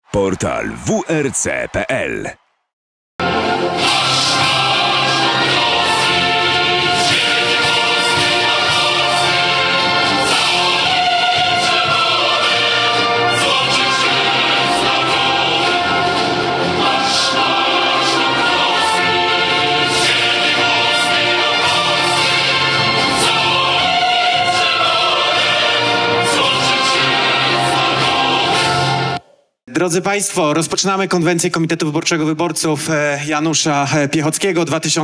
Portal WRC.pl. Drodzy Państwo, rozpoczynamy konwencję Komitetu Wyborczego Wyborców Janusza Piechockiego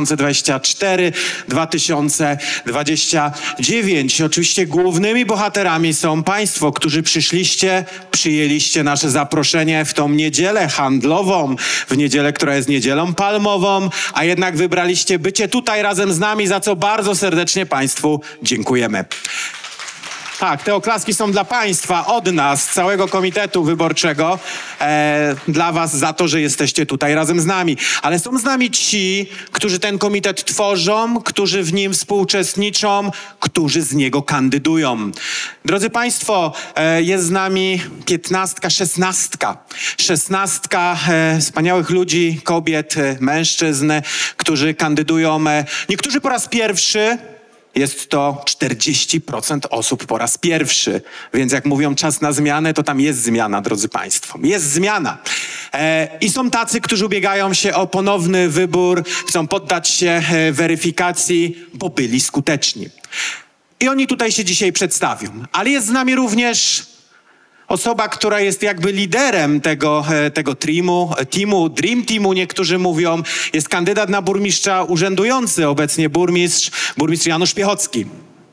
2024-2029. Oczywiście głównymi bohaterami są Państwo, którzy przyjęliście nasze zaproszenie w tą niedzielę handlową, w niedzielę, która jest niedzielą palmową, a jednak wybraliście bycie tutaj razem z nami, za co bardzo serdecznie Państwu dziękujemy. Tak, te oklaski są dla Państwa, od nas, całego Komitetu Wyborczego, dla Was za to, że jesteście tutaj razem z nami. Ale są z nami ci, którzy ten komitet tworzą, którzy w nim współuczestniczą, którzy z niego kandydują. Drodzy Państwo, jest z nami 16 wspaniałych ludzi, kobiet, mężczyzn, którzy kandydują. Niektórzy po raz pierwszy. Jest to 40% osób po raz pierwszy. Więc jak mówią czas na zmianę, to tam jest zmiana, drodzy Państwo. Jest zmiana. I są tacy, którzy ubiegają się o ponowny wybór, chcą poddać się weryfikacji, bo byli skuteczni. I oni tutaj się dzisiaj przedstawią. Ale jest z nami również osoba, która jest jakby liderem tego Dream Teamu, niektórzy mówią, jest kandydat na burmistrza, urzędujący obecnie burmistrz Janusz Piechocki.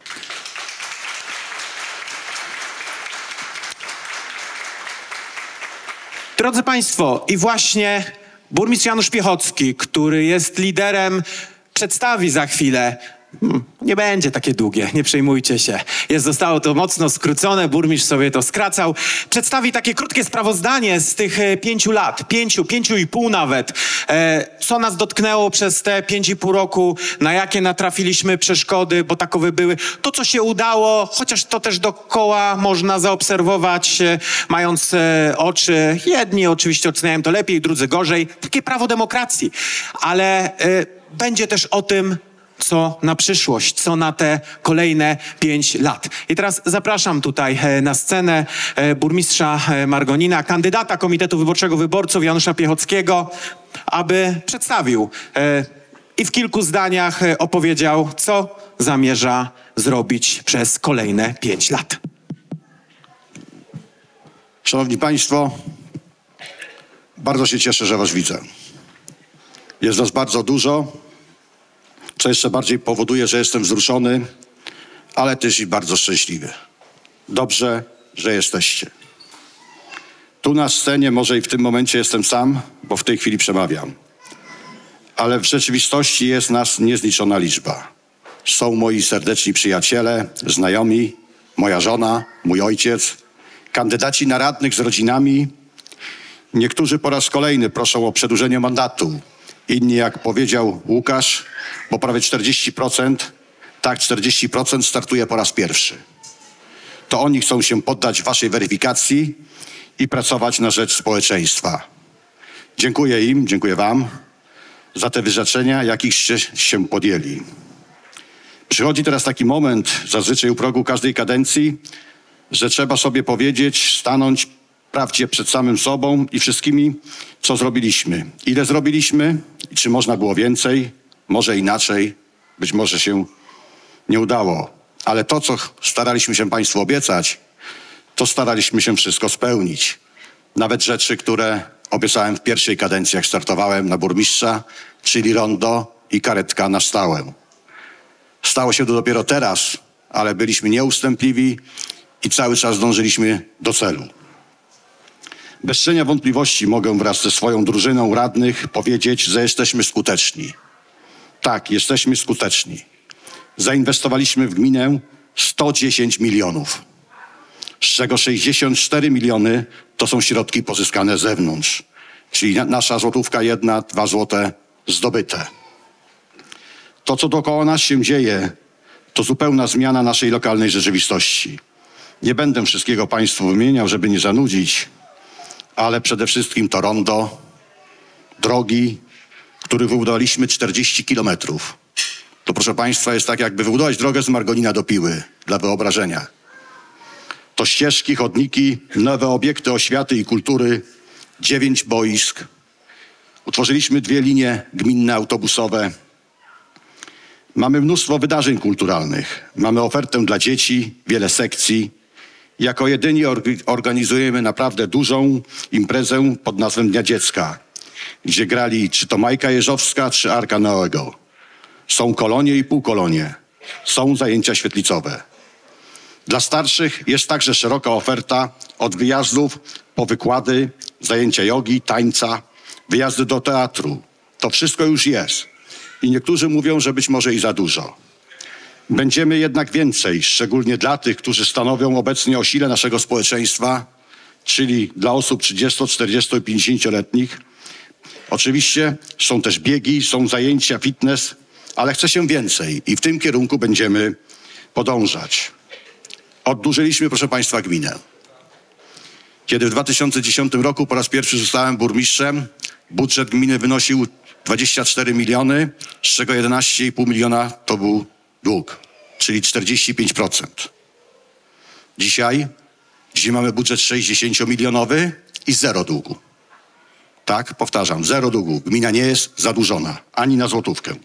Drodzy Państwo, i właśnie burmistrz Janusz Piechocki, który jest liderem, przedstawi za chwilę. Nie będzie takie długie, nie przejmujcie się. Zostało to mocno skrócone, burmistrz sobie to skracał. Przedstawi takie krótkie sprawozdanie z tych 5 lat, 5,5 nawet. Co nas dotknęło przez te 5,5 roku, na jakie natrafiliśmy przeszkody, bo takowe były. To, co się udało, chociaż to też dookoła można zaobserwować, mając oczy. Jedni oczywiście oceniają to lepiej, drudzy gorzej. Takie prawo demokracji. Ale będzie też o tym, co na przyszłość, co na te kolejne 5 lat. I teraz zapraszam tutaj na scenę burmistrza Margonina, kandydata Komitetu Wyborczego Wyborców Janusza Piechockiego, aby przedstawił i w kilku zdaniach opowiedział, co zamierza zrobić przez kolejne 5 lat. Szanowni Państwo, bardzo się cieszę, że Was widzę. Jest Was bardzo dużo, co jeszcze bardziej powoduje, że jestem wzruszony, ale też i bardzo szczęśliwy. Dobrze, że jesteście. Tu na scenie może i w tym momencie jestem sam, bo w tej chwili przemawiam. Ale w rzeczywistości jest nas niezliczona liczba. Są moi serdeczni przyjaciele, znajomi, moja żona, mój ojciec, kandydaci na radnych z rodzinami. Niektórzy po raz kolejny proszą o przedłużenie mandatu. Inni, jak powiedział Łukasz, bo prawie 40%, tak 40% startuje po raz pierwszy. To oni chcą się poddać waszej weryfikacji i pracować na rzecz społeczeństwa. Dziękuję im, dziękuję wam za te wyrzeczenia, jakichście się podjęli. Przychodzi teraz taki moment, zazwyczaj u progu każdej kadencji, że trzeba sobie powiedzieć, stanąć prawdzie przed samym sobą i wszystkimi, co zrobiliśmy. Ile zrobiliśmy i czy można było więcej, może inaczej, być może się nie udało. Ale to, co staraliśmy się Państwu obiecać, to staraliśmy się wszystko spełnić. Nawet rzeczy, które obiecałem w pierwszej kadencji, jak startowałem na burmistrza, czyli rondo i karetka na stałe. Stało się to dopiero teraz, ale byliśmy nieustępliwi i cały czas dążyliśmy do celu. Bez cienia wątpliwości mogę wraz ze swoją drużyną radnych powiedzieć, że jesteśmy skuteczni. Tak, jesteśmy skuteczni. Zainwestowaliśmy w gminę 110 milionów, z czego 64 miliony to są środki pozyskane z zewnątrz, czyli nasza złotówka 1, 2 złote zdobyte. To, co dookoła nas się dzieje, to zupełna zmiana naszej lokalnej rzeczywistości. Nie będę wszystkiego Państwu wymieniał, żeby nie zanudzić, ale przede wszystkim to rondo, drogi, których wybudowaliśmy 40 kilometrów. To, proszę Państwa, jest tak, jakby wybudować drogę z Margonina do Piły, dla wyobrażenia. To ścieżki, chodniki, nowe obiekty oświaty i kultury, 9 boisk. Utworzyliśmy 2 linie gminne autobusowe. Mamy mnóstwo wydarzeń kulturalnych. Mamy ofertę dla dzieci, wiele sekcji. Jako jedyni organizujemy naprawdę dużą imprezę pod nazwą Dnia Dziecka, gdzie grali czy to Majka Jeżowska, czy Arka Noego. Są kolonie i półkolonie. Są zajęcia świetlicowe. Dla starszych jest także szeroka oferta od wyjazdów po wykłady, zajęcia jogi, tańca, wyjazdy do teatru. To wszystko już jest. I niektórzy mówią, że być może i za dużo. Będziemy jednak więcej, szczególnie dla tych, którzy stanowią obecnie o sile naszego społeczeństwa, czyli dla osób 30, 40 i 50-letnich. Oczywiście są też biegi, są zajęcia fitness, ale chce się więcej i w tym kierunku będziemy podążać. Oddłużyliśmy, proszę Państwa, gminę. Kiedy w 2010 roku po raz pierwszy zostałem burmistrzem, budżet gminy wynosił 24 miliony, z czego 11,5 miliona to był dług, czyli 45%. Dzisiaj mamy budżet 60-milionowy i 0 długu. Tak, powtarzam, 0 długu. Gmina nie jest zadłużona, ani na złotówkę.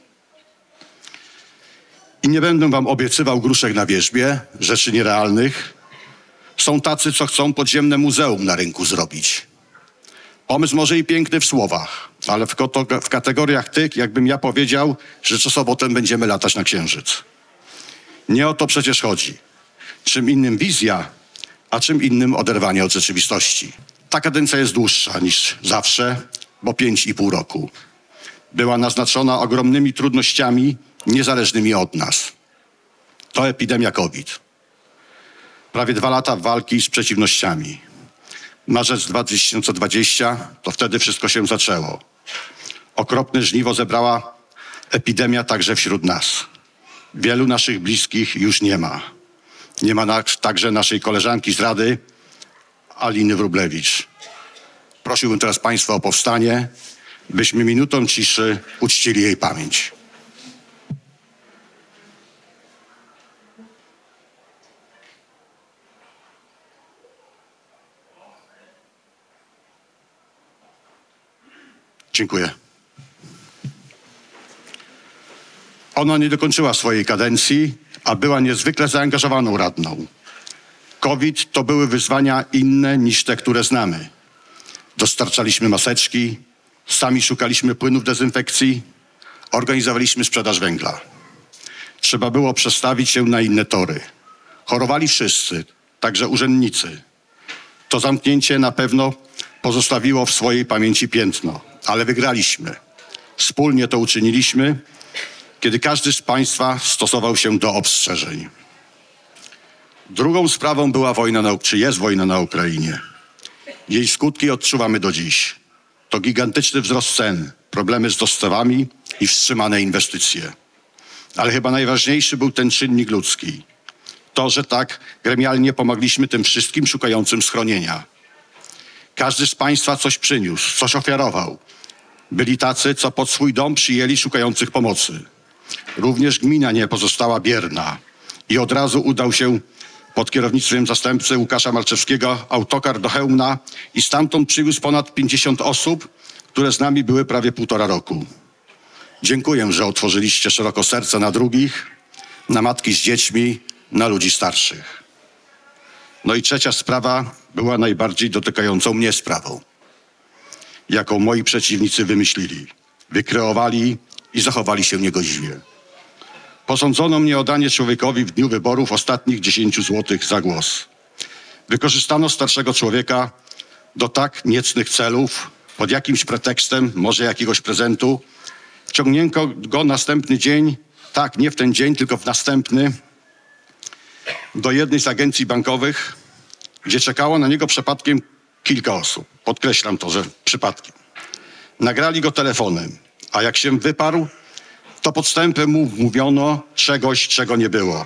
I nie będę wam obiecywał gruszek na wierzbie, rzeczy nierealnych. Są tacy, co chcą podziemne muzeum na rynku zrobić. Pomysł może i piękny w słowach, ale w kategoriach tych, jakbym ja powiedział, że co sobotę będziemy latać na Księżyc. Nie o to przecież chodzi. Czym innym wizja, a czym innym oderwanie od rzeczywistości. Ta kadencja jest dłuższa niż zawsze, bo 5,5 roku. Była naznaczona ogromnymi trudnościami, niezależnymi od nas. To epidemia COVID. Prawie 2 lata walki z przeciwnościami. Marzec 2020, to wtedy wszystko się zaczęło. Okropne żniwo zebrała epidemia także wśród nas. Wielu naszych bliskich już nie ma. Nie ma także naszej koleżanki z Rady, Aliny Wróblewicz. Prosiłbym teraz Państwa o powstanie, byśmy minutą ciszy uczcili jej pamięć. Dziękuję. Ona nie dokończyła swojej kadencji, a była niezwykle zaangażowaną radną. COVID to były wyzwania inne niż te, które znamy. Dostarczaliśmy maseczki, sami szukaliśmy płynów dezynfekcji, organizowaliśmy sprzedaż węgla. Trzeba było przestawić się na inne tory. Chorowali wszyscy, także urzędnicy. To zamknięcie na pewno pozostawiło w swojej pamięci piętno, ale wygraliśmy. Wspólnie to uczyniliśmy, kiedy każdy z Państwa stosował się do ostrzeżeń. Drugą sprawą była jest wojna na Ukrainie. Jej skutki odczuwamy do dziś. To gigantyczny wzrost cen, problemy z dostawami i wstrzymane inwestycje. Ale chyba najważniejszy był ten czynnik ludzki. To, że tak gremialnie pomogliśmy tym wszystkim szukającym schronienia. Każdy z Państwa coś przyniósł, coś ofiarował. Byli tacy, co pod swój dom przyjęli szukających pomocy. Również gmina nie pozostała bierna i od razu udał się pod kierownictwem zastępcy Łukasza Malczewskiego autokar do Chełmna i stamtąd przywiózł ponad 50 osób, które z nami były prawie 1,5 roku. Dziękuję, że otworzyliście szeroko serce na drugich, na matki z dziećmi, na ludzi starszych. No i trzecia sprawa była najbardziej dotykającą mnie sprawą, jaką moi przeciwnicy wymyślili, wykreowali i zachowali się niegodziwie. Posądzono mnie o danie człowiekowi w dniu wyborów ostatnich 10 złotych za głos. Wykorzystano starszego człowieka do tak niecnych celów, pod jakimś pretekstem, może jakiegoś prezentu. Wciągnięto go następny dzień, tak, nie w ten dzień, tylko w następny, do jednej z agencji bankowych, gdzie czekało na niego przypadkiem kilka osób. Podkreślam to, że przypadkiem. Nagrali go telefonem, a jak się wyparł, to podstępem mu mówiono czegoś, czego nie było.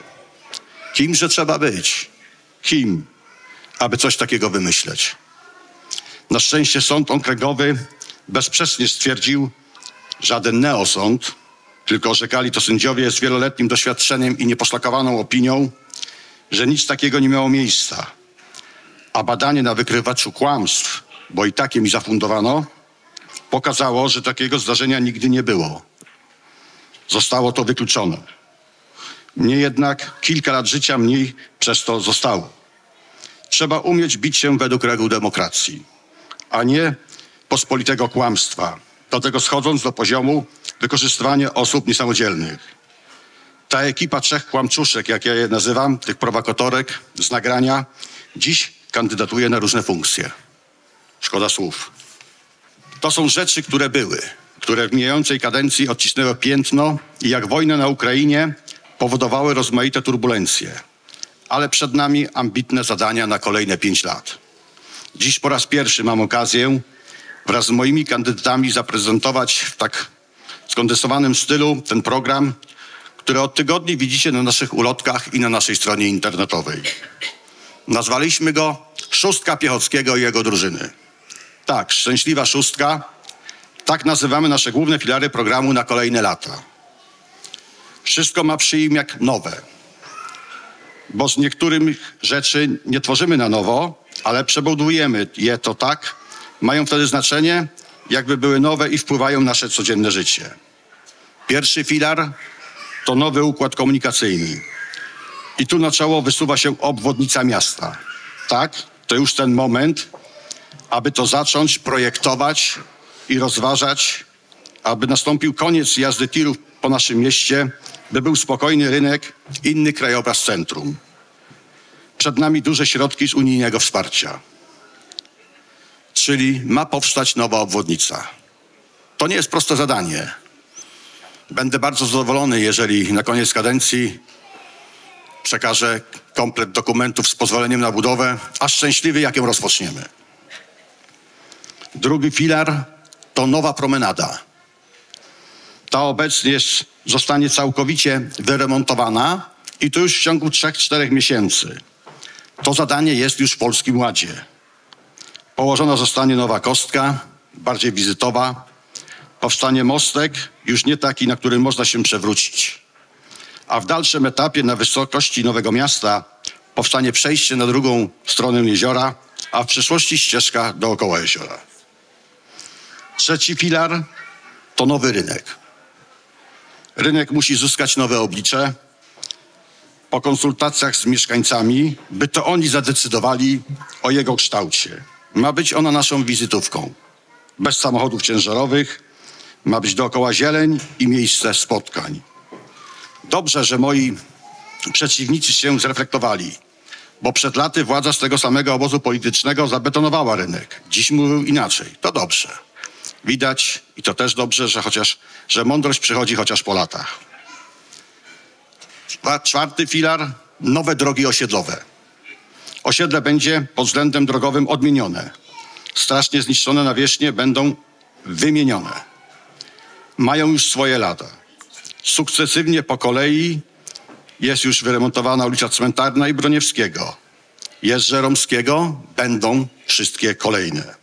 Kimże trzeba być? Kim, aby coś takiego wymyśleć? Na szczęście sąd okręgowy bezsprzecznie stwierdził, żaden neosąd, tylko orzekali to sędziowie z wieloletnim doświadczeniem i nieposzlakowaną opinią, że nic takiego nie miało miejsca. A badanie na wykrywaczu kłamstw, bo i takie mi zafundowano, pokazało, że takiego zdarzenia nigdy nie było. Zostało to wykluczone. Mnie jednak kilka lat życia mniej przez to zostało. Trzeba umieć bić się według reguł demokracji, a nie pospolitego kłamstwa. Do tego schodząc do poziomu wykorzystywania osób niesamodzielnych. Ta ekipa trzech kłamczuszek, jak ja je nazywam, tych prowokatorek z nagrania, dziś kandydatuje na różne funkcje. Szkoda słów. To są rzeczy, które były, które w mijającej kadencji odcisnęły piętno i jak wojna na Ukrainie powodowały rozmaite turbulencje. Ale przed nami ambitne zadania na kolejne 5 lat. Dziś po raz pierwszy mam okazję wraz z moimi kandydatami zaprezentować w tak skondensowanym stylu ten program, który od tygodni widzicie na naszych ulotkach i na naszej stronie internetowej. Nazwaliśmy go Szóstka Piechockiego i jego drużyny. Tak, Szczęśliwa Szóstka. Tak nazywamy nasze główne filary programu na kolejne lata. Wszystko ma przyjmiak nowe, bo z niektórych rzeczy nie tworzymy na nowo, ale przebudujemy je to tak, mają wtedy znaczenie, jakby były nowe i wpływają na nasze codzienne życie. Pierwszy filar to nowy układ komunikacyjny. I tu na czoło wysuwa się obwodnica miasta. Tak, to już ten moment, aby to zacząć projektować i rozważać, aby nastąpił koniec jazdy tirów po naszym mieście, by był spokojny rynek, inny krajobraz centrum. Przed nami duże środki z unijnego wsparcia. Czyli ma powstać nowa obwodnica. To nie jest proste zadanie. Będę bardzo zadowolony, jeżeli na koniec kadencji przekażę komplet dokumentów z pozwoleniem na budowę, a szczęśliwy, jak ją rozpoczniemy. Drugi filar to nowa promenada. Ta obecnie zostanie całkowicie wyremontowana i to już w ciągu 3-4 miesięcy. To zadanie jest już w Polskim Ładzie. Położona zostanie nowa kostka, bardziej wizytowa. Powstanie mostek, już nie taki, na którym można się przewrócić. A w dalszym etapie na wysokości Nowego Miasta powstanie przejście na drugą stronę jeziora, a w przyszłości ścieżka dookoła jeziora. Trzeci filar to nowy rynek. Rynek musi zyskać nowe oblicze. Po konsultacjach z mieszkańcami, by to oni zadecydowali o jego kształcie. Ma być ona naszą wizytówką. Bez samochodów ciężarowych, ma być dookoła zieleń i miejsce spotkań. Dobrze, że moi przeciwnicy się zreflektowali, bo przed laty władza z tego samego obozu politycznego zabetonowała rynek. Dziś mówił inaczej. To dobrze. Widać, i to też dobrze, że mądrość przychodzi chociaż po latach. Czwarty filar, nowe drogi osiedlowe. Osiedle będzie pod względem drogowym odmienione. Strasznie zniszczone nawierzchnie będą wymienione. Mają już swoje lata. Sukcesywnie po kolei jest już wyremontowana ulica Cmentarna i Broniewskiego. Jest Żeromskiego, będą wszystkie kolejne.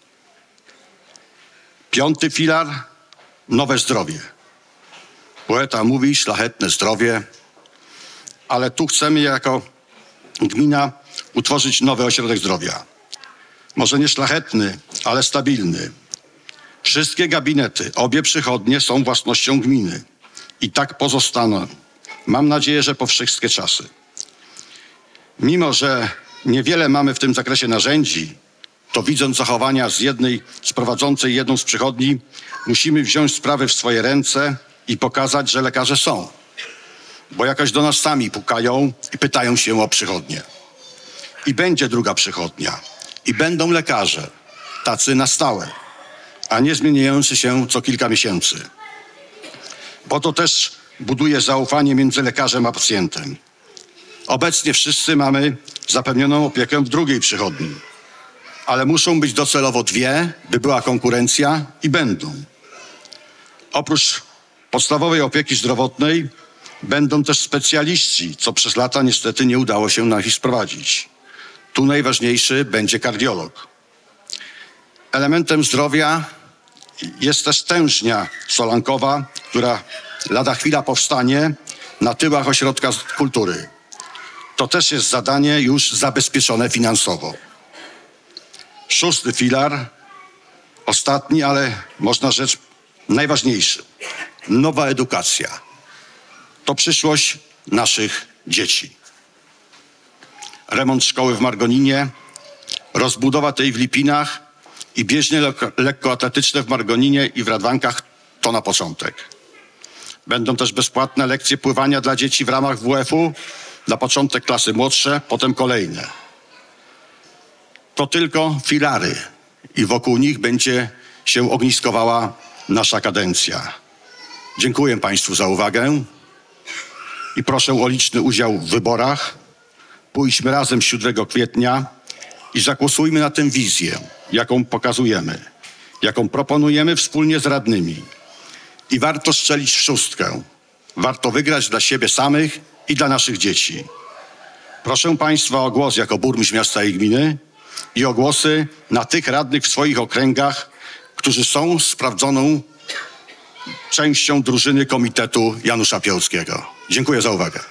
Piąty filar, nowe zdrowie. Poeta mówi szlachetne zdrowie, ale tu chcemy jako gmina utworzyć nowy ośrodek zdrowia. Może nie szlachetny, ale stabilny. Wszystkie gabinety, obie przychodnie są własnością gminy. I tak pozostaną. Mam nadzieję, że po wszystkie czasy. Mimo że niewiele mamy w tym zakresie narzędzi, to widząc zachowania z prowadzącej jedną z przychodni, musimy wziąć sprawy w swoje ręce i pokazać, że lekarze są. Bo jakoś do nas sami pukają i pytają się o przychodnię. I będzie druga przychodnia. I będą lekarze, tacy na stałe, a nie zmieniający się co kilka miesięcy. Bo to też buduje zaufanie między lekarzem a pacjentem. Obecnie wszyscy mamy zapewnioną opiekę w drugiej przychodni. Ale muszą być docelowo dwie, by była konkurencja i będą. Oprócz podstawowej opieki zdrowotnej będą też specjaliści, co przez lata niestety nie udało się na nich sprowadzić. Tu najważniejszy będzie kardiolog. Elementem zdrowia jest też tężnia solankowa, która lada chwila powstanie na tyłach ośrodka kultury. To też jest zadanie już zabezpieczone finansowo. 6. filar, ostatni, ale można rzecz najważniejszy. Nowa edukacja. To przyszłość naszych dzieci. Remont szkoły w Margoninie, rozbudowa tej w Lipinach i bieżnie lekkoatletyczne w Margoninie i w Radwankach to na początek. Będą też bezpłatne lekcje pływania dla dzieci w ramach WF-u, na początek klasy młodsze, potem kolejne. To tylko filary i wokół nich będzie się ogniskowała nasza kadencja. Dziękuję Państwu za uwagę i proszę o liczny udział w wyborach. Pójdźmy razem 7 kwietnia i zagłosujmy na tę wizję, jaką pokazujemy, jaką proponujemy wspólnie z radnymi. I warto strzelić w 6. Warto wygrać dla siebie samych i dla naszych dzieci. Proszę Państwa o głos jako burmistrz miasta i gminy i o głosy na tych radnych w swoich okręgach, którzy są sprawdzoną częścią drużyny Komitetu Janusza Piechockiego. Dziękuję za uwagę.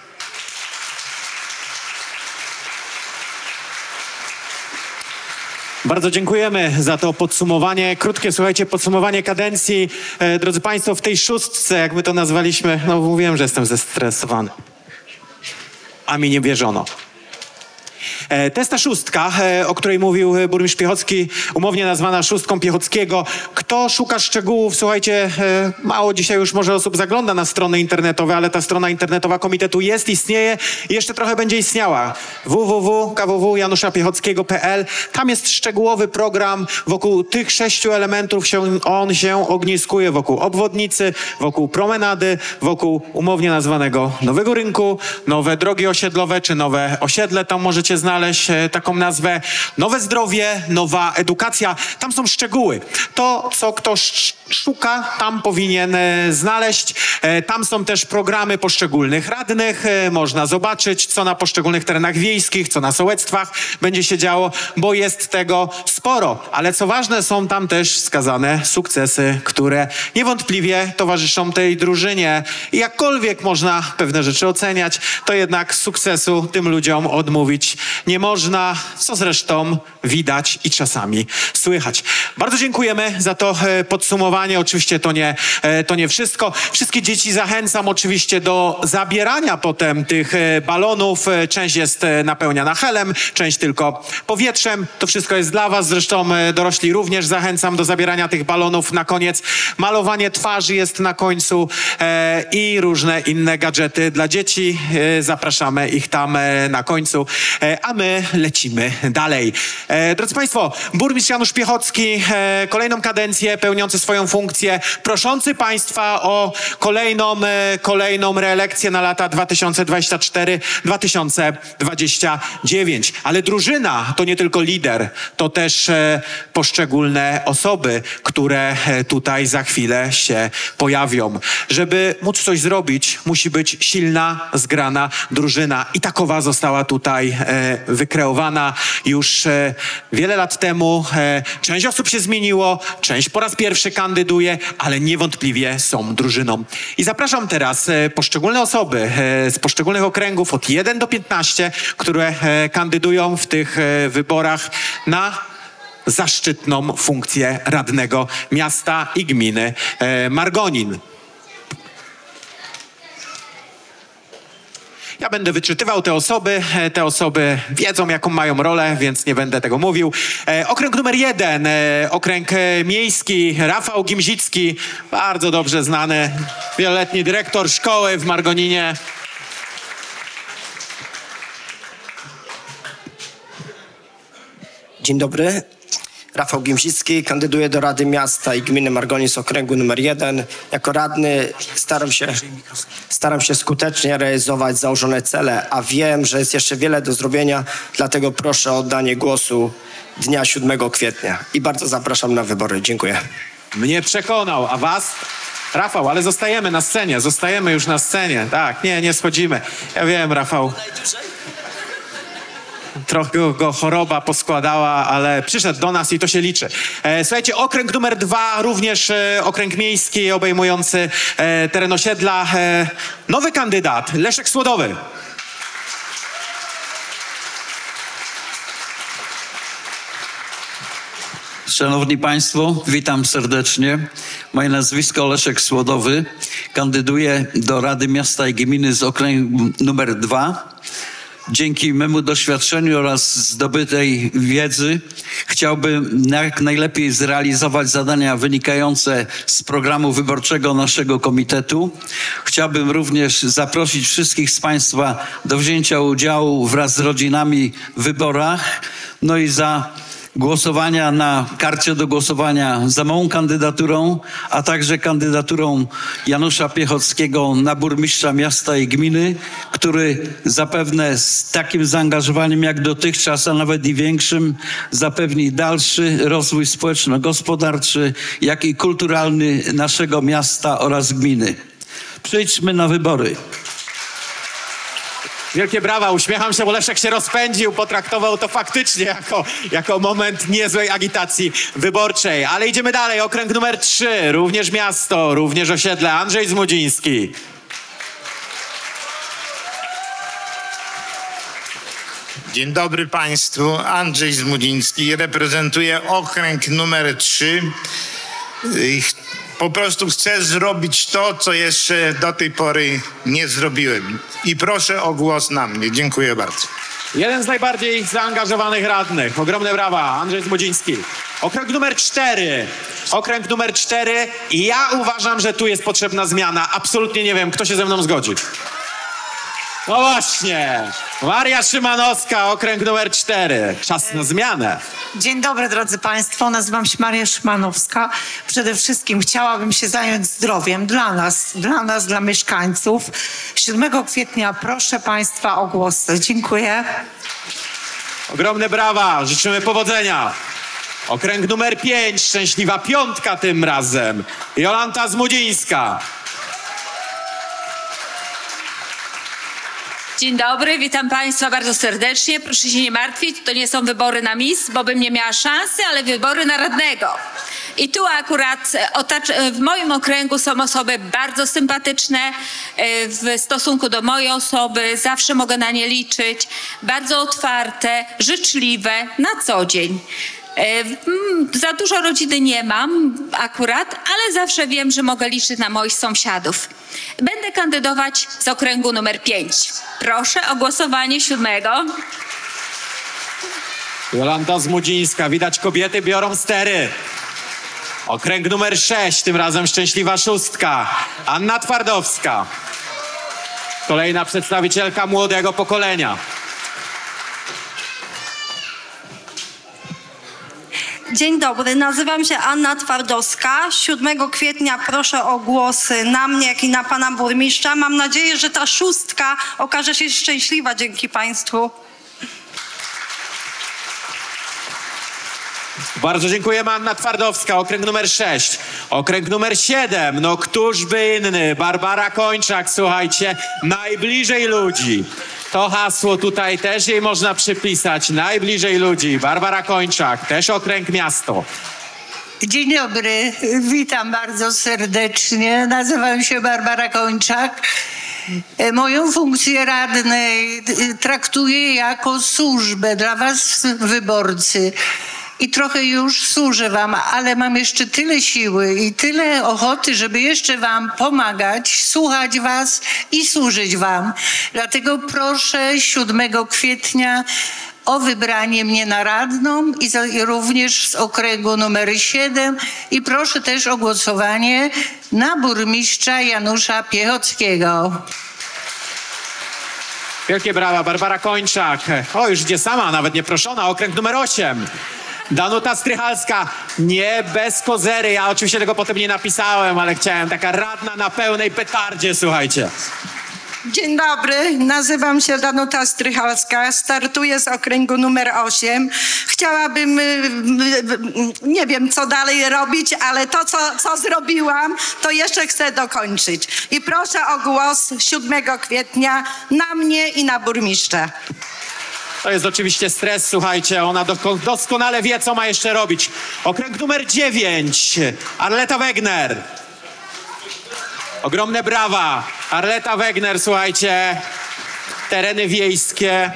Bardzo dziękujemy za to podsumowanie. Krótkie, słuchajcie, podsumowanie kadencji. Drodzy Państwo, w tej 6, jak my to nazwaliśmy, no mówiłem, że jestem zestresowany. A mi nie wierzono. To jest ta 6, o której mówił burmistrz Piechocki, umownie nazwana 6 Piechockiego. Kto szuka szczegółów, słuchajcie, mało dzisiaj już może osób zagląda na strony internetowe, ale ta strona internetowa komitetu jest, istnieje i jeszcze trochę będzie istniała. www.januszapiechockiego.pl. Tam jest szczegółowy program. Wokół tych 6 elementów on się ogniskuje. Wokół obwodnicy, wokół promenady, wokół umownie nazwanego Nowego Rynku, nowe drogi osiedlowe czy nowe osiedle. Tam możecie znaleźć taką nazwę. Nowe zdrowie, nowa edukacja. Tam są szczegóły. To, co ktoś szuka, tam powinien znaleźć. Tam są też programy poszczególnych radnych. Można zobaczyć, co na poszczególnych terenach wiejskich, co na sołectwach będzie się działo, bo jest tego sporo. Ale co ważne, są tam też wskazane sukcesy, które niewątpliwie towarzyszą tej drużynie. I jakkolwiek można pewne rzeczy oceniać, to jednak sukcesu tym ludziom odmówić nie można, co zresztą widać i czasami słychać. Bardzo dziękujemy za to podsumowanie. Oczywiście to nie wszystko. Wszystkie dzieci zachęcam oczywiście do zabierania potem tych balonów. Część jest napełniana helem, część tylko powietrzem. To wszystko jest dla was. Zresztą dorośli również zachęcam do zabierania tych balonów. Na koniec malowanie twarzy jest na końcu i różne inne gadżety dla dzieci. Zapraszamy ich tam na końcu. A my lecimy dalej. Drodzy Państwo, burmistrz Janusz Piechocki, kolejną kadencję pełniący swoją funkcję, proszący Państwa o kolejną reelekcję na lata 2024-2029. Ale drużyna to nie tylko lider, to też poszczególne osoby, które tutaj za chwilę się pojawią. Żeby móc coś zrobić, musi być silna, zgrana drużyna. I takowa została tutaj wykreowana już wiele lat temu. Część osób się zmieniło, część po raz pierwszy kandyduje, ale niewątpliwie są drużyną. I zapraszam teraz poszczególne osoby z poszczególnych okręgów od 1 do 15, które kandydują w tych wyborach na zaszczytną funkcję radnego miasta i gminy Margonin. Ja będę wyczytywał te osoby. Te osoby wiedzą, jaką mają rolę, więc nie będę tego mówił. Okręg numer 1, okręg miejski, Rafał Gimzicki, bardzo dobrze znany, wieloletni dyrektor szkoły w Margoninie. Dzień dobry. Rafał Gimzicki, kandyduję do Rady Miasta i Gminy Margonin z okręgu numer 1. Jako radny staram się skutecznie realizować założone cele, a wiem, że jest jeszcze wiele do zrobienia, dlatego proszę o oddanie głosu dnia 7 kwietnia. I bardzo zapraszam na wybory. Dziękuję. Mnie przekonał, a was? Rafał, ale zostajemy na scenie, zostajemy już na scenie. Tak, nie schodzimy. Ja wiem, Rafał. trochę go choroba poskładała, ale przyszedł do nas i to się liczy. Słuchajcie, okręg numer 2, również okręg miejski obejmujący teren osiedla. Nowy kandydat, Leszek Słodowy. Szanowni Państwo, witam serdecznie. Moje nazwisko Leszek Słodowy. Kandyduję do Rady Miasta i Gminy z okręgu numer 2. Dzięki memu doświadczeniu oraz zdobytej wiedzy chciałbym jak najlepiej zrealizować zadania wynikające z programu wyborczego naszego komitetu. Chciałbym również zaprosić wszystkich z Państwa do wzięcia udziału wraz z rodzinami w wyborach. No i za głosowania na karcie do głosowania za moją kandydaturą, a także kandydaturą Janusza Piechockiego na burmistrza miasta i gminy, który zapewne z takim zaangażowaniem jak dotychczas, a nawet i większym, zapewni dalszy rozwój społeczno-gospodarczy, jak i kulturalny naszego miasta oraz gminy. Przyjdźmy na wybory. Wielkie brawa, uśmiecham się, bo Leszek się rozpędził, potraktował to faktycznie jako moment niezłej agitacji wyborczej. Ale idziemy dalej, okręg numer 3, również miasto, również osiedle, Andrzej Zmudziński. Dzień dobry Państwu, Andrzej Zmudziński, reprezentuję okręg numer 3. Po prostu chcę zrobić to, co jeszcze do tej pory nie zrobiłem. I proszę o głos na mnie. Dziękuję bardzo. Jeden z najbardziej zaangażowanych radnych. Ogromne brawa, Andrzej Zmudziński. Okręg numer 4. Okręg numer 4 i ja uważam, że tu jest potrzebna zmiana. Absolutnie nie wiem, kto się ze mną zgodzi. No właśnie, Maria Szymanowska, okręg numer 4. Czas na zmianę. Dzień dobry, drodzy Państwo. Nazywam się Maria Szymanowska. Przede wszystkim chciałabym się zająć zdrowiem dla nas, dla mieszkańców. 7 kwietnia proszę Państwa o głosy. Dziękuję. Ogromne brawa, życzymy powodzenia. Okręg numer 5, szczęśliwa piątka tym razem. Jolanta Zmudzińska. Dzień dobry, witam Państwa bardzo serdecznie. Proszę się nie martwić, to nie są wybory na mis, bo bym nie miała szansy, ale wybory na radnego. I tu akurat w moim okręgu są osoby bardzo sympatyczne w stosunku do mojej osoby. Zawsze mogę na nie liczyć. Bardzo otwarte, życzliwe na co dzień. Za dużo rodziny nie mam akurat, ale zawsze wiem, że mogę liczyć na moich sąsiadów. Będę kandydować z okręgu numer 5. Proszę o głosowanie 7. Jolanta Zmudzińska, widać kobiety biorą stery. Okręg numer 6, tym razem szczęśliwa szóstka. Anna Twardowska. Kolejna przedstawicielka młodego pokolenia. Dzień dobry, nazywam się Anna Twardowska. 7 kwietnia proszę o głosy na mnie, jak i na pana burmistrza. Mam nadzieję, że ta szóstka okaże się szczęśliwa dzięki państwu. Bardzo dziękujemy, Anna Twardowska. Okręg numer 6. Okręg numer 7. No któż by inny? Barbara Kończak, słuchajcie, najbliżej ludzi. To hasło tutaj też jej można przypisać. Najbliżej ludzi. Barbara Kończak, też okręg miasto. Dzień dobry, witam bardzo serdecznie. Nazywam się Barbara Kończak. Moją funkcję radnej traktuję jako służbę dla was, wyborcy. I trochę już służę wam, ale mam jeszcze tyle siły i tyle ochoty, żeby jeszcze wam pomagać, słuchać was i służyć wam. Dlatego proszę 7 kwietnia o wybranie mnie na radną i również z okręgu numer 7 i proszę też o głosowanie na burmistrza Janusza Piechockiego. Wielkie brawa, Barbara Kończak. O, już idzie sama, nawet nie proszona. Okręg numer 8. Danuta Strychalska, nie bez kozery. Ja oczywiście tego potem nie napisałem, ale chciałem. Taka radna na pełnej petardzie, słuchajcie. Dzień dobry, nazywam się Danuta Strychalska, startuję z okręgu numer 8. Chciałabym, nie wiem co dalej robić, ale to co zrobiłam, to jeszcze chcę dokończyć. I proszę o głos 7 kwietnia na mnie i na burmistrza. To jest oczywiście stres, słuchajcie, ona doskonale wie, co ma jeszcze robić. Okręg numer 9, Arleta Wegner. Ogromne brawa. Arleta Wegner, słuchajcie, tereny wiejskie.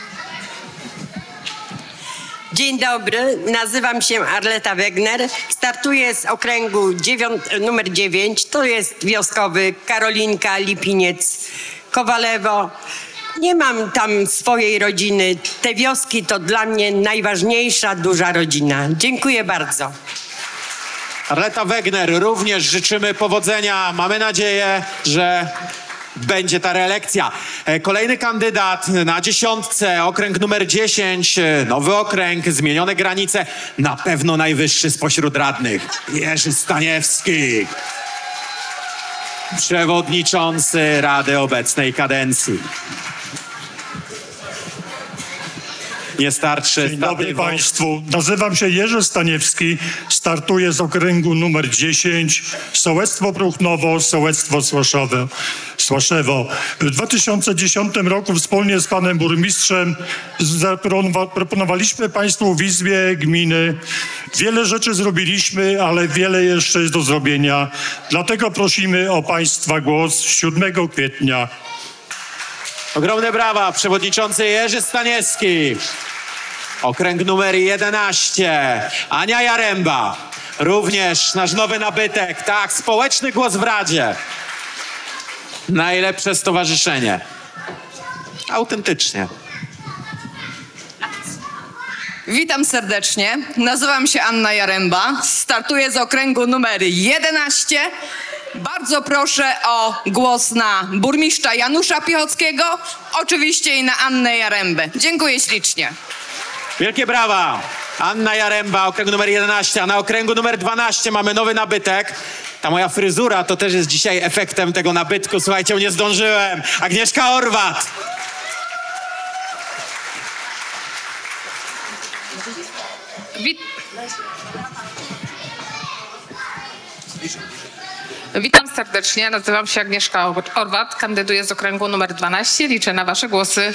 Dzień dobry, nazywam się Arleta Wegner, startuję z okręgu numer 9, to jest wioskowy Karolinka, Lipiniec, Kowalewo. Nie mam tam swojej rodziny, te wioski to dla mnie najważniejsza, duża rodzina. Dziękuję bardzo. Arleta Wegner, również życzymy powodzenia, mamy nadzieję, że będzie ta reelekcja. Kolejny kandydat na 10, okręg numer 10, nowy okręg, zmienione granice, na pewno najwyższy spośród radnych. Jerzy Staniewski, przewodniczący Rady obecnej kadencji. Nie starszy. Dzień dobry Państwu. Nazywam się Jerzy Staniewski. Startuję z okręgu numer 10. Sołectwo Pruchnowo, sołectwo Słaszewo. W 2010 roku wspólnie z panem burmistrzem zaproponowaliśmy Państwu w Izbie Gminy. Wiele rzeczy zrobiliśmy, ale wiele jeszcze jest do zrobienia. Dlatego prosimy o Państwa głos 7 kwietnia. Ogromne brawa, przewodniczący Jerzy Staniewski. Okręg numer 11, Ania Jaręba. Również nasz nowy nabytek, tak, społeczny głos w Radzie. Najlepsze stowarzyszenie. Autentycznie. Witam serdecznie, nazywam się Anna Jaręba, startuję z okręgu numer 11. Bardzo proszę o głos na burmistrza Janusza Piechockiego, oczywiście i na Annę Jarębę. Dziękuję ślicznie. Wielkie brawa. Anna Jaręba, okręg numer 11, a na okręgu numer 12 mamy nowy nabytek. Ta moja fryzura to też jest dzisiaj efektem tego nabytku. Słuchajcie, nie zdążyłem. Agnieszka Orwat. Witam serdecznie, nazywam się Agnieszka Orwat, kandyduję z okręgu numer 12, liczę na wasze głosy.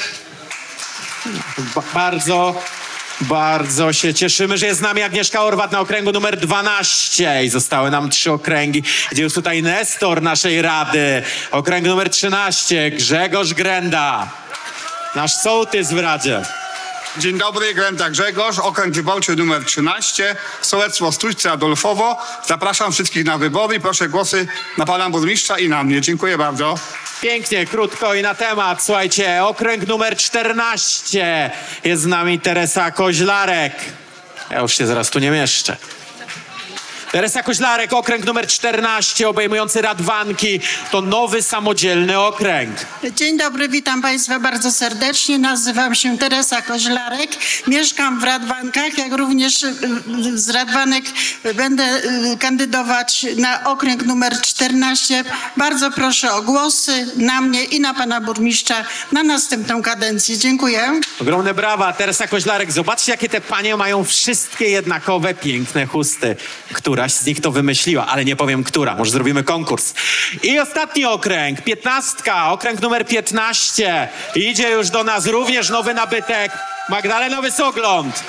Bardzo się cieszymy, że jest z nami Agnieszka Orwat na okręgu numer 12 i zostały nam 3 okręgi, gdzie już tutaj nestor naszej rady. Okręg numer 13, Grzegorz Grenda, nasz sołtys w Radzie. Dzień dobry, Grenda Grzegorz, okręg wyborczy numer 13, sołectwo Stójce Adolfowo. Zapraszam wszystkich na wybory i proszę głosy na pana burmistrza i na mnie. Dziękuję bardzo. Pięknie, krótko i na temat. Słuchajcie, okręg numer 14. Jest z nami Teresa Koźlarek. Ja już się zaraz tu nie mieszczę. Teresa Koźlarek, okręg numer 14, obejmujący Radwanki. To nowy, samodzielny okręg. Dzień dobry, witam Państwa bardzo serdecznie. Nazywam się Teresa Koźlarek. Mieszkam w Radwankach, jak również z Radwanek będę kandydować na okręg numer 14. Bardzo proszę o głosy na mnie i na pana burmistrza na następną kadencję. Dziękuję. Ogromne brawa, Teresa Koźlarek. Zobaczcie, jakie te panie mają wszystkie jednakowe, piękne chusty. Któraś z nich to wymyśliła, ale nie powiem która. Może zrobimy konkurs. I ostatni okręg, 15, okręg numer 15. Idzie już do nas również nowy nabytek, Magdalena Wysogląd.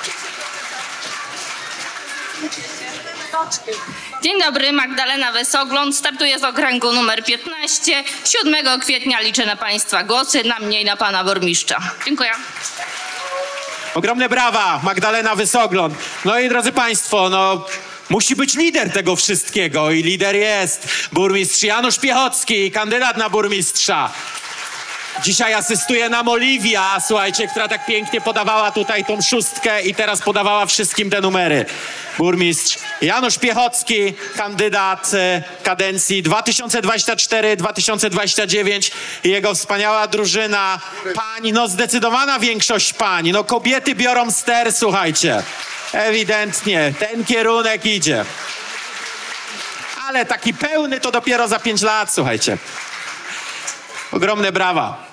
Dzień dobry, Magdalena Wysogląd, startuję z okręgu numer 15. 7 kwietnia liczę na Państwa głosy, na mnie i na Pana burmistrza. Dziękuję. Ogromne brawa, Magdalena Wysogląd. No i drodzy Państwo, musi być lider tego wszystkiego i lider jest burmistrz Janusz Piechocki, kandydat na burmistrza. Dzisiaj asystuje nam Oliwia, słuchajcie, która tak pięknie podawała tutaj tą 6 i teraz podawała wszystkim te numery. Burmistrz Janusz Piechocki, kandydat kadencji 2024-2029 i jego wspaniała drużyna. Pań, zdecydowana większość pań. Kobiety biorą ster, słuchajcie. Ewidentnie, ten kierunek idzie. Ale taki pełny to dopiero za 5 lat, słuchajcie. Ogromne brawa.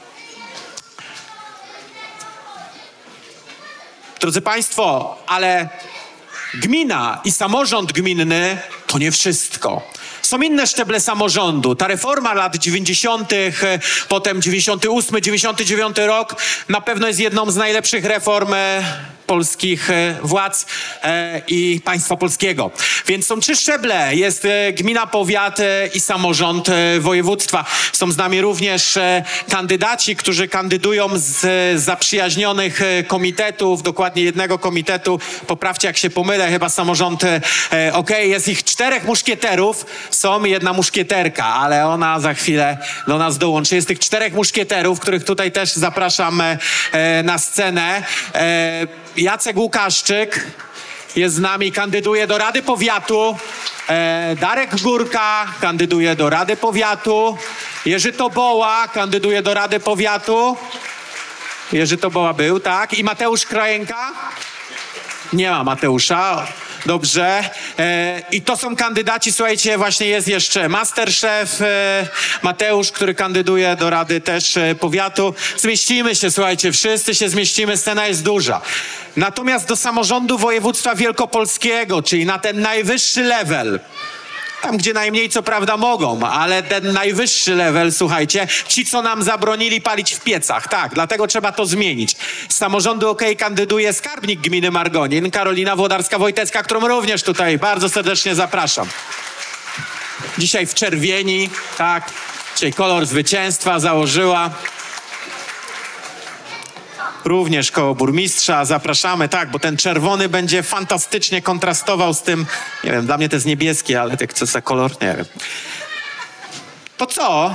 Drodzy Państwo, ale gmina i samorząd gminny to nie wszystko. Są inne szczeble samorządu. Ta reforma lat 90., potem 98, 99 rok na pewno jest jedną z najlepszych reform polskich władz i państwa polskiego. Więc są 3 szczeble. Jest gmina, powiat i samorząd województwa. Są z nami również kandydaci, którzy kandydują z zaprzyjaźnionych komitetów, dokładnie jednego komitetu. Poprawcie, jak się pomylę, chyba samorząd jest ich 4 muszkieterów. Są 1 muszkieterka, ale ona za chwilę do nas dołączy. Jest tych 4 muszkieterów, których tutaj też zapraszam na scenę. Jacek Łukaszczyk jest z nami, kandyduje do Rady Powiatu. Darek Górka kandyduje do Rady Powiatu. Jerzy Toboła kandyduje do Rady Powiatu. Jerzy Toboła był, tak. I Mateusz Krajenka? Nie ma Mateusza. Dobrze. I to są kandydaci, słuchajcie, właśnie jest jeszcze Masterchef Mateusz, który kandyduje do Rady też Powiatu. Zmieścimy się, słuchajcie, wszyscy się zmieścimy, scena jest duża. Natomiast do samorządu województwa wielkopolskiego, czyli na ten najwyższy level, tam, gdzie najmniej co prawda mogą, ale ten najwyższy level, słuchajcie, ci, co nam zabronili palić w piecach. Tak, dlatego trzeba to zmienić. Z samorządu kandyduje skarbnik gminy Margonin, Karolina Włodarska-Wojtecka, którą również tutaj bardzo serdecznie zapraszam. Dzisiaj w czerwieni, tak, dzisiaj kolor zwycięstwa założyła. Również koło burmistrza zapraszamy, tak, bo ten czerwony będzie fantastycznie kontrastował z tym, nie wiem, dla mnie to jest niebieskie, ale tak co za kolor, nie wiem. To co?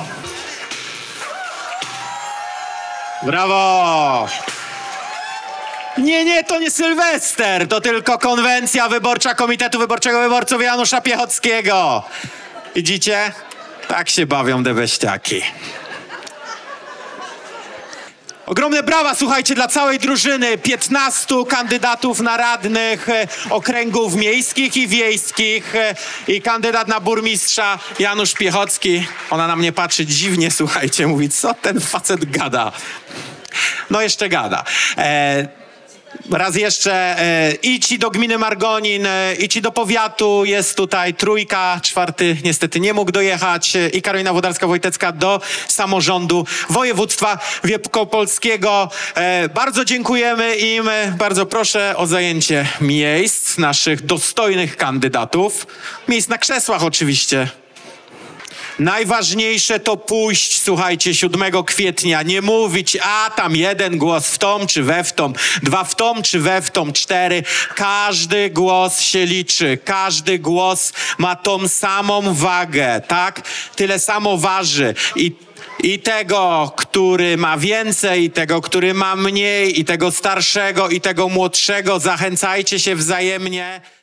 Brawo! Nie, to nie Sylwester, to tylko konwencja wyborcza Komitetu Wyborczego Wyborców Janusza Piechockiego. Widzicie? Tak się bawią debeściaki. Ogromne brawa, słuchajcie, dla całej drużyny. 15 kandydatów na radnych okręgów miejskich i wiejskich i kandydat na burmistrza Janusz Piechocki. Ona na mnie patrzy dziwnie, słuchajcie, mówi, co ten facet gada. No jeszcze gada. Raz jeszcze i ci do gminy Margonin, i ci do powiatu, jest tutaj 3, 4 niestety nie mógł dojechać, i Karolina Włodarska-Wojtecka do samorządu województwa wielkopolskiego. Bardzo dziękujemy im, bardzo proszę o zajęcie miejsc naszych dostojnych kandydatów. Miejsc na krzesłach oczywiście. Najważniejsze to pójść, słuchajcie, 7 kwietnia, nie mówić, a tam 1 głos w tą czy we w tą, 2 w tą czy we w tą, 4. Każdy głos się liczy, każdy głos ma tą samą wagę, tak? Tyle samo waży i tego, który ma więcej, i tego, który ma mniej, i tego starszego, i tego młodszego. Zachęcajcie się wzajemnie.